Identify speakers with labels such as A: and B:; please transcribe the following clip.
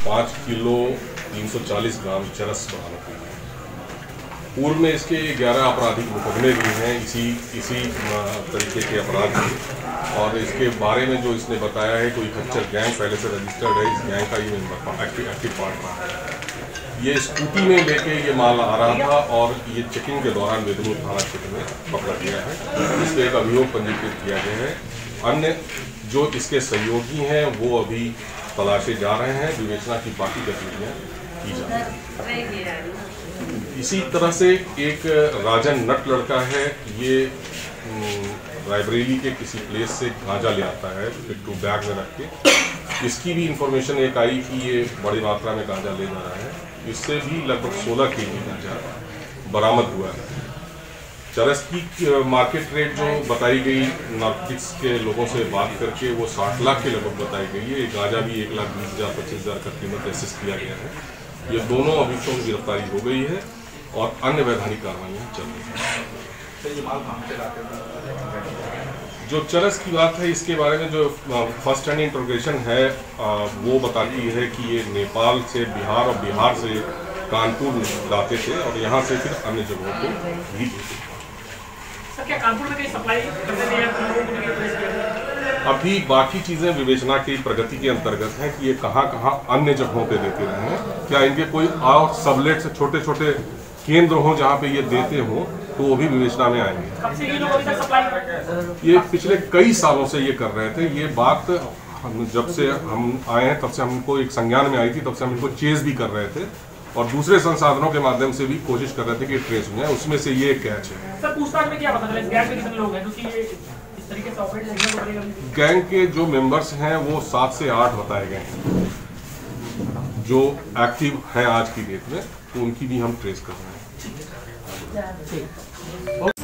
A: 5 kilo 340 ग्राम चरस बरामद हुई है। पूर्व में इसके 11 आपराधिक मुकदमे भी हैं इसी तरीके के अपराध के, और इसके बारे में जो इसने बताया है कोई खच्चर गैंग पहले से रजिस्टर्ड है, इस गैंग का ये मेंबर एक्टिव पार्ट रहा है। ये स्कूटी में लेके ये माल आ रहा था और ये चेकिंग के दौरान वेदपुर थाना क्षेत्र में पकड़ा गया है। इस पर एक अभियोग पंजीकृत किया गया है। अन्य जो इसके सहयोगी हैं वो अभी तलाशे जा रहे हैं, विवेचना की बाकी गतिविधियाँ की जा रही हैं। इसी तरह से एक राजन नट लड़का है, ये रायबरेली के किसी प्लेस से गांजा ले आता है पिट्ठू बैग में रख के। इसकी भी इंफॉर्मेशन एक आई कि ये बड़ी मात्रा में गांजा ले जा रहा है। इससे भी लगभग 16 केजी गांजा बरामद हुआ है। चरस की मार्केट रेट जो बताई गई नार्कोटिक्स के लोगों से बात करके वो 60 लाख के लगभग बताई गई है। गांजा भी 1,20,000 25,000 का कीमत एसेस किया गया है। ये दोनों अभियुक्तों की गिरफ्तारी हो गई है और अन्य वैधानिक कार्रवाइयाँ चल रही हैं। जो चरस की बात है इसके बारे में जो फर्स्ट हैंड इंट्रोगेशन है वो बताती है कि ये नेपाल से बिहार और बिहार से कानपुर लाते थे और यहाँ से फिर अन्य जगहों को भी देते थे।
B: क्या कानपुर में कहीं सप्लाई करते हैं?
A: अभी बाकी चीज़ें विवेचना की प्रगति के अंतर्गत हैं कि ये कहाँ अन्य जगहों पे देते रहे हैं। क्या इनके कोई और सबलेट से छोटे छोटे केंद्र हों जहाँ पे ये देते हों तो वो भी विवेचना में आएंगे।
B: कब से ये लोग अभी तक सप्लाई?
A: ये पिछले कई सालों से ये कर रहे थे। ये बात जब से हम आए हैं तब से हमको एक संज्ञान में आई थी, तब से हम इनको चेज भी कर रहे थे और दूसरे संसाधनों के माध्यम से भी कोशिश कर रहे थे कि ट्रेस हो जाए। उसमें से ये कैच है।
B: सर पूछताछ में क्या पता चला इस गैंग में कितने लोग हैं क्योंकि ये इस तरीके से ऑपरेट करने को पड़ेगा?
A: गैंग के जो मेंबर्स हैं वो 7 से 8 बताए गए हैं जो एक्टिव हैं आज की डेट में, तो उनकी भी हम ट्रेस कर रहे हैं।